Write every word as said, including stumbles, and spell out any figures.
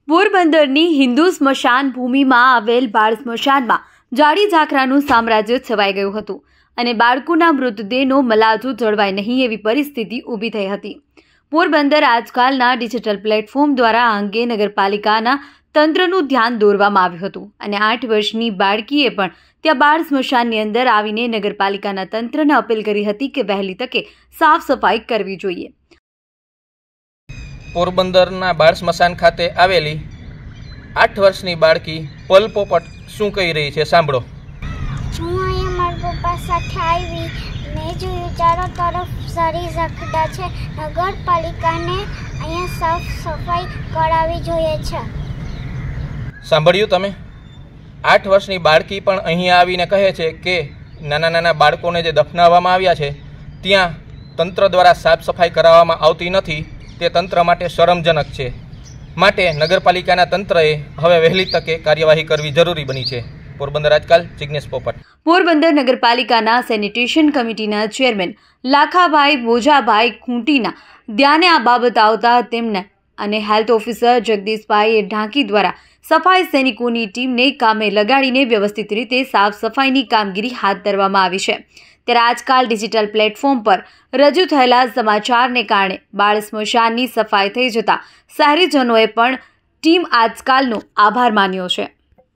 પોરબંદરની હિન્દુ સ્મશાન ભૂમિમાં આવેલ બાળ સ્મશાનમાં જાડી ઝાખરાનું સામ્રાજ્ય છવાઈ ગયું હતું અને બાળકોના મૃતદેહનો મલાજો જળવાય નહીં એવી પરિસ્થિતિ ઊભી થઈ હતી। પોરબંદર આજકાલના ડિજિટલ પ્લેટફોર્મ દ્વારા આ અંગે નગરપાલિકાના તંત્રનું ધ્યાન દોરવામાં આવ્યું હતું અને આઠ વર્ષની બાળકીએ પણ ત્યાં બાળ સ્મશાનની અંદર આવીને નગરપાલિકાના તંત્રને અપીલ કરી હતી કે વહેલી તકે સાફ સફાઈ કરવી જોઈએ। પોરબંદરના બાળ સ્મશાન ખાતે આવેલી આઠ વર્ષની બાળકી પલ પોપટ શું કહી રહી છે સાંભળો। હું અહીંયા મારા પપ્પા સાથે આવી મેં જોયું ચારો તરફ સારી ઝાખડા છે। નગરપાલિકાને અહીંયા સાફ સફાઈ કરાવવી જોઈએ છે। સાંભળ્યું તમે? આઠ વર્ષની બાળકી પણ અહીંયા આવીને કહે છે કે નાના નાના બાળકોને જે દફનાવવામાં આવ્યા છે ત્યાં તંત્ર દ્વારા સાફ સફાઈ કરાવવામાં આવતી નથી। તે તંત્ર માટે શરમજનક છે, માટે નગરપાલિકાના તંત્રએ હવે વહેલી તકે કાર્યવાહી કરવી જરૂરી બની છે। પોરબંદર આજકાલ જિગ્નેશ પોપટ। પોરબંદર નગરપાલિકાના સેનિટેશન કમિટીના ચેરમેન લાખાભાઈ બોજાભાઈ ખૂંટીના ધ્યાને આ બાબત આવતા તેમને અને હેલ્થ ઓફિસર જગદીશભાઈ ઢાંકી દ્વારા સફાઈ સૈનિકોની ટીમને કામે લગાડીને વ્યવસ્થિત રીતે સાફ સફાઈની કામગીરી હાથ ધરવામાં આવી છે। ત્યારે આજકાલ ડિજિટલ પ્લેટફોર્મ પર રજૂ થયેલા સમાચારને કારણે બાળ સ્મશાનની સફાઈ થઈ જતાં શહેરીજનોએ પણ ટીમ આજકાલનો આભાર માન્યો છે।